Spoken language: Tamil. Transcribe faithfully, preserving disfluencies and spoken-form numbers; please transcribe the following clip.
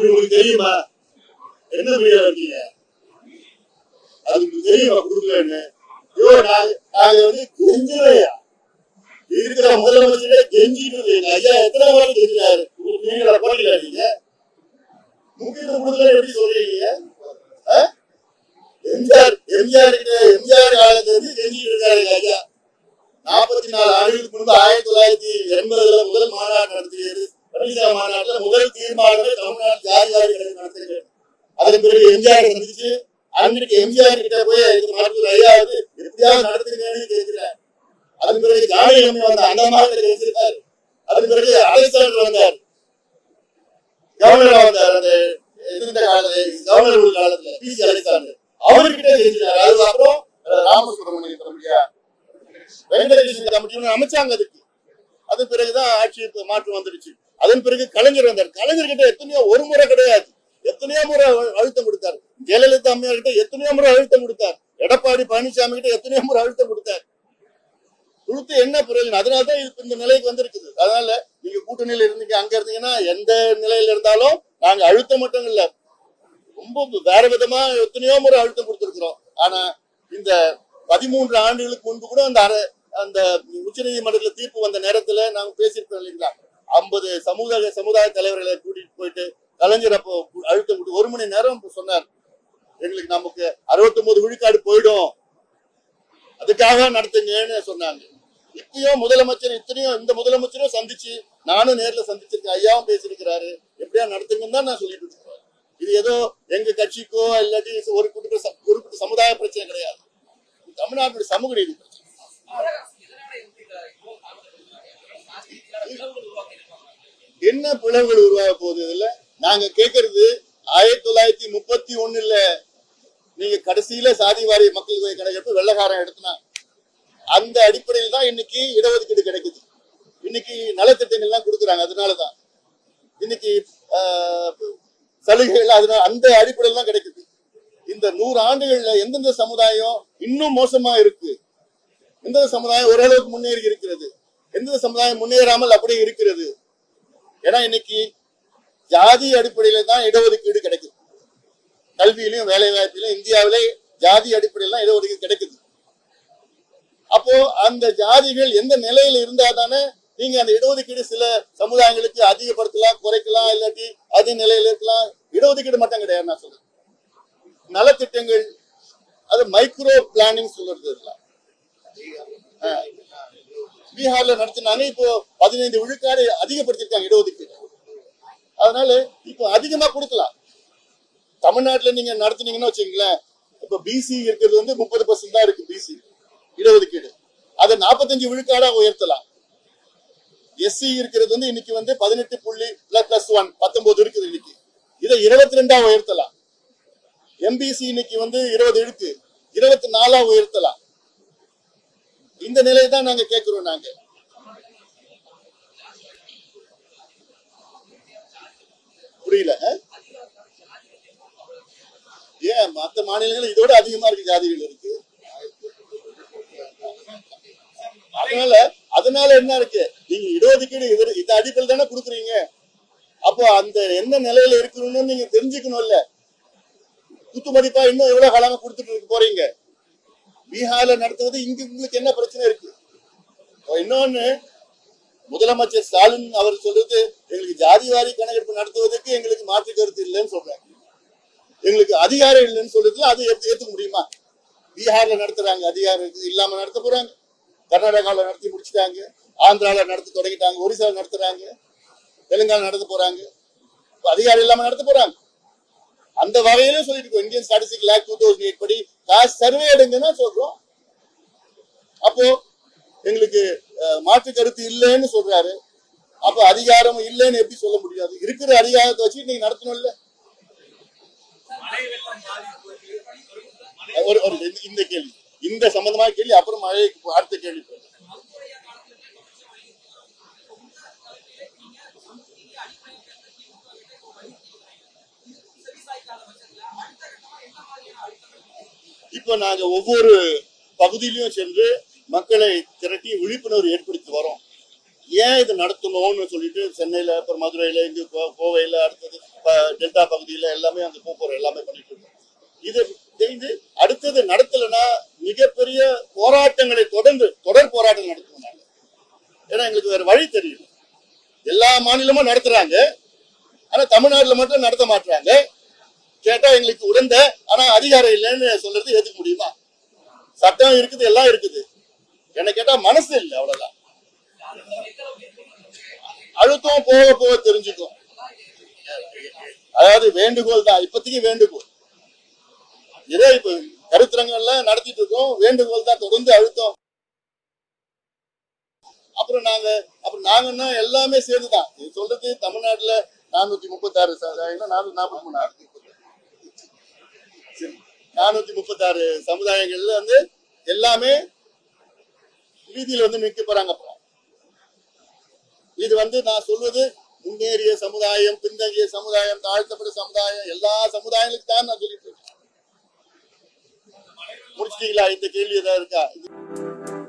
அப்படி உங்களுக்கு தெரியுமா? என்ன மீடியா இருக்கீங்க? அது உங்களுக்கு தெரியுமா கொடுக்கலன்னு? ஐயோ நாங்க நாங்க வந்து கெஞ்சுறையா இருக்கிற முதலமைச்சரே கெஞ்சிட்டு ஐயா எத்தனை முறை கெஞ்சினாரு? நீங்கள போட்டீங்களா? நீங்க முக்கியத்துவம் கொடுக்கல எப்படி சொல்றீங்க? எம்ஜிஆர் எம்ஜிஆர் எம்ஜிஆர் காலத்துல இருந்து கெஞ்சிட்டு இருக்காரு ஐயா. நாற்பத்தி நாலு ஆண்டுகளுக்கு முன்பு ஆயிரத்தி தொள்ளாயிரத்தி எண்பதுல முதல் மாநாடு நடத்தியது. பள்ளிக்கா மாநாட்டுல முதல் தீர்மானமே தமிழ்நாட்டு ஜாதி வாரி நடத்துகிறது. அதன் பிறகு எம்ஜிஆர் சந்திச்சு அன்றைக்கு எம்ஜிஆர் கிட்ட போய் மருத்துவர் ஐயா வந்து எப்படியாவது நடத்துங்கன்னு கேட்கிறார். அதன் பிறகு ஜானகி வந்த அந்த மாதிரி கேட்டிருக்காரு. அதன் பிறகு அலெக்சாண்டர் வந்தார், கவர்னர் வந்தார். அந்த இருந்த காலத்துல கவர்னர் காலத்துல பி சி அலெக்சாண்டர் அவர்கிட்ட கேட்கிறார். அதுக்கப்புறம் ராமசுப்ரமணியன் கமிட்டியா வெங்கடேசன் கமிட்டி அமைச்சாங்க அதுக்கு. அதன் பிறகுதான் ஆட்சி மாற்றம் வந்துடுச்சு. அதன் பிறகு கலைஞர் வந்தார். கலைஞர் கிட்ட எத்தனையோ ஒரு முறை கிடையாது, எத்தனையோ முறை அழுத்தம் கொடுத்தார். ஜெயலலிதா அம்மையார் கிட்ட எத்தனையோ முறை அழுத்தம் கொடுத்தார். எடப்பாடி பழனிசாமி கிட்ட எத்தனையோ முறை அழுத்தம் கொடுத்தார். கொடுத்து என்ன பிரயோஜனம்? அதனாலதான் இது இந்த நிலைக்கு வந்திருக்குது. அதனால நீங்க கூட்டணியில இருந்தீங்க, அங்க இருந்தீங்கன்னா எந்த நிலையில இருந்தாலும் நாங்க அழுத்தம் மட்டும் இல்ல, ரொம்ப வேற விதமா எத்தனையோ முறை அழுத்தம் கொடுத்திருக்கிறோம். ஆனா இந்த பதிமூன்று ஆண்டுகளுக்கு முன்பு கூட அந்த அந்த உச்ச நீதிமன்றத்துல தீர்ப்பு வந்த நேரத்துல நாங்க பேசியிருக்கோம் இல்லைங்களா? ஐம்பது சமுதாய சமுதாய தலைவர்களை கூட்டிட்டு போயிட்டு கலைஞர் அப்போ அழுத்தம் கொடுத்து ஒரு மணி நேரம் சொன்னார், எங்களுக்கு நமக்கு அறுபத்தி ஒன்பது விழுக்காடு போயிடும், அதுக்காக நடத்துங்கன்னு சொன்னாங்க. இப்பயும் முதலமைச்சர் இத்தனையோ இந்த முதலமைச்சரும் சந்திச்சு, நானும் நேர்ல சந்திச்சிருக்கேன், ஐயாவும் பேசியிருக்கிறாரு, எப்படியா நடத்துங்கன்னு தான் நான் சொல்லிட்டு இருக்கேன். இது ஏதோ எங்க கட்சிக்கோ இல்லாட்டி ஒரு குறிப்பிட்ட குறிப்பிட்ட சமுதாய பிரச்சனை கிடையாது, தமிழ்நாட்டுடைய சமூக நீதி பிரச்சனை. என்ன பிளவுகள் உருவாக போகுது? இதுல நாங்க கேட்கறது ஆயிரத்தி தொள்ளாயிரத்தி முப்பத்தி ஒண்ணுல நீங்க கடைசியில சாதிவாரி மக்கள் தொகை கணக்கெடுப்பு வெள்ளக்காரன் எடுத்தனா அந்த அடிப்படையில் தான் இன்னைக்கு இடஒதுக்கீடு கிடைக்குது. இன்னைக்கு நலத்திட்டங்கள் எல்லாம் கொடுக்குறாங்க. அதனாலதான் இன்னைக்கு சலுகைகள் அதனால அந்த அடிப்படையில் தான் கிடைக்குது. இந்த நூறு ஆண்டுகள்ல எந்தெந்த சமுதாயம் இன்னும் மோசமா இருக்கு, எந்தெந்த சமுதாயம் ஓரளவுக்கு முன்னேறி இருக்கிறது, எந்தெந்த சமுதாயம் முன்னேறாமல் அப்படியே இருக்கிறது. ஏன்னா இன்னைக்கு ஜாதி அடிப்படையில தான் இடஒதுக்கீடு கிடைக்குது. கல்வியிலையும் வேலை வாய்ப்பிலும் இந்தியாவிலே ஜாதி அடிப்படையில் தான் இடஒதுக்கீடு கிடைக்குது. அப்போ அந்த ஜாதிகள் எந்த நிலையில இருந்தா தானே நீங்க அந்த இடஒதுக்கீடு சில சமுதாயங்களுக்கு அதிகப்படுத்தலாம், குறைக்கலாம், இல்லாட்டி அதே நிலையில இருக்கலாம். இடஒதுக்கீடு மட்டும் கிடையாது. நான் சொல்றேன் நலத்திட்டங்கள், அது மைக்ரோ பிளானிங் சொல்றது இருக்கலாம். பீகார்ல நடத்தினாங்க, இப்போ பதினைந்து விழுக்காடு அதிகப்படுத்திருக்காங்க இடஒதுக்கீடு. அதனால இப்போ அதிகமா கொடுக்கலாம். தமிழ்நாட்டுல நீங்க நடத்தினீங்கன்னு வச்சுங்களேன், இப்ப பிசி இருக்கிறது வந்து முப்பது பர்சன்ட் தான் இருக்கு பிசி இடஒதுக்கீடு, அதை நாற்பத்தஞ்சு விழுக்காடா உயர்த்தலாம். எஸ்சி இருக்கிறது வந்து இன்னைக்கு வந்து பதினெட்டு புள்ளி பிளஸ் ஒன் பத்தொன்பது இருக்குது, இன்னைக்கு இதை இருபத்தி ரெண்டா உயர்த்தலாம். எம்பிசி இன்னைக்கு வந்து இருபது இருக்கு, இருபத்தி நாலா உயர்த்தலாம். இந்த நிலையை தான் நாங்க கேட்கிறோம். நாங்க புரியல ஏன் மற்ற மாநிலங்கள் இதோட அதிகமா இருக்கு, ஜாதிகள் இருக்கு. அதனால அதனால என்ன இருக்கு, நீங்க இடஒதுக்கீடு இந்த அடிப்படையில் தானே கொடுக்குறீங்க. அப்போ அந்த என்ன நிலையில இருக்கணும்னு நீங்க தெரிஞ்சுக்கணும்ல. குத்து மதிப்பா இன்னும் எவ்வளவு காலமா கொடுத்துட்டு போறீங்க. பீகார்ல நடத்துவது இங்க உங்களுக்கு என்ன பிரச்சனை இருக்கு? இன்னொன்னு, முதலமைச்சர் ஸ்டாலின் அவர் சொல்றது, எங்களுக்கு ஜாதிவாரி கணக்கெடுப்பு நடத்துவதற்கு எங்களுக்கு மாற்று கருத்து இல்லைன்னு சொல்றாங்க. எங்களுக்கு அதிகாரம் இல்லைன்னு சொல்றதுல அது ஏத்துக்க முடியுமா? பீகார்ல நடத்துறாங்க, அதிகாரம் இல்லாம நடத்த போறாங்க. கர்நாடகாவில் நடத்தி முடிச்சுட்டாங்க, ஆந்திரால நடத்தி தொடங்கிட்டாங்க, ஒரிசால நடத்துறாங்க, தெலுங்கானா நடத்த போறாங்க, அதிகாரம் இல்லாம நடத்த போறாங்க. அந்த வகையில சொல்லிட்டு Indian statistics act two thousand eight படி காஸ்ட் சர்வே எடுங்கன்னா சொல்றோம். அப்போ எங்களுக்கு மாற்று கருத்து இல்லைன்னு சொல்றாரு. அப்ப அதிகாரம் இல்லைன்னு எப்படி சொல்ல முடியாது? இருக்கிற அதிகாரத்தை வச்சு நீங்க நடத்தணும் இல்ல. ஒரு இந்த கேள்வி, இந்த சம்பந்தமான கேள்வி, அப்புறம் மழைக்கு அடுத்த கேள்வி. இப்ப நாங்க ஒவ்வொரு பகுதியிலையும் சென்று மக்களை திரட்டி விழிப்புணர்வு ஏற்படுத்தி வரோம். ஏன் இது நடத்தணும்னு சொல்லிட்டு சென்னையில, அப்புறம் மதுரையில, இங்க கோவையில, அடுத்தது டெல்டா பகுதியில எல்லாமே அந்த போக்குவரத்து எல்லாமே பண்ணிட்டு இருக்கோம். இது தெரிந்து அடுத்தது நடத்தலைன்னா மிகப்பெரிய போராட்டங்களை தொடர்ந்து தொடர் போராட்டம் நடத்துவோம் நாங்க. ஏன்னா எங்களுக்கு வேற வழி தெரியும். எல்லா மாநிலமும் நடத்துறாங்க, ஆனா தமிழ்நாட்டுல மட்டும் நடத்த மாட்டாங்க. கேட்டா எங்களுக்கு உடந்த ஆனா அதிகாரம் இல்லைன்னு சொல்றது ஏத்துக்க முடியுமா? சட்டம் இருக்குது, எல்லாம் இருக்குது. என்ன கேட்டா மனசு இல்லை, அவ்வளவுதான். அழுத்தம் போக போக தெரிஞ்சுக்கும். அதாவது வேண்டுகோள் தான், இப்போதைக்கு வேண்டுகோள். இதே இப்ப கருத்தரங்கள்ல நடத்திட்டு இருக்கோம், வேண்டுகோள் தான், தொடர்ந்து அழுத்தம். அப்புறம் நாங்க அப்புறம் நாங்கன்னா எல்லாமே சேர்ந்துதான் இது சொல்றது. தமிழ்நாட்டுல நானூத்தி முப்பத்தி ஆறு நானூத்தி நாற்பத்தி மூணு நானூத்தி முப்பத்தி ஆறு சமுதாயங்கள்ல வந்து எல்லாமே வீதியில வந்து நிக்க போறாங்க. அப்புறம் இது வந்து நான் சொல்வது முன்னேறிய சமுதாயம், பின்தங்கிய சமுதாயம், தாழ்த்தப்பட்ட சமுதாயம், எல்லா சமுதாயங்களுக்கு தான் நான் சொல்லிட்டு இருக்கேன். முடிச்சிட்டீங்களா? இந்த கேள்வி ஏதாவது இருக்கா?